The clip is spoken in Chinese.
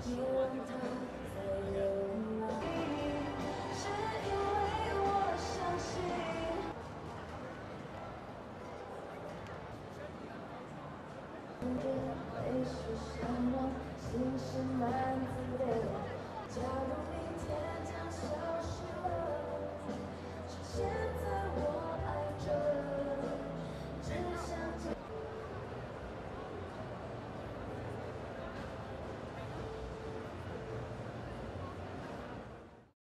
你让它再流浪，是因为我相信。泪水像我心事满自留，假如